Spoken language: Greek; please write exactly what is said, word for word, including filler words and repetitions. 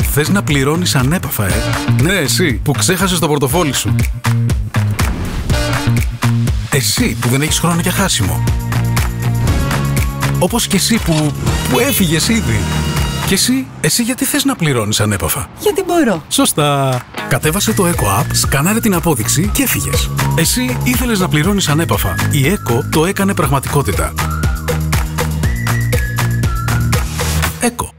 Θες να πληρώνεις ανέπαφα, ε? Ναι, εσύ που ξέχασες το πορτοφόλι σου. Εσύ που δεν έχεις χρόνο για χάσιμο. Όπως και εσύ που, που έφυγες ήδη. Και εσύ, εσύ γιατί θες να πληρώνεις ανέπαφα? Γιατί μπορώ. Σωστά. Κατέβασε το Eco App, σκάναρε την απόδειξη και έφυγες. Εσύ ήθελες να πληρώνεις ανέπαφα. Η Eco το έκανε πραγματικότητα. Eco.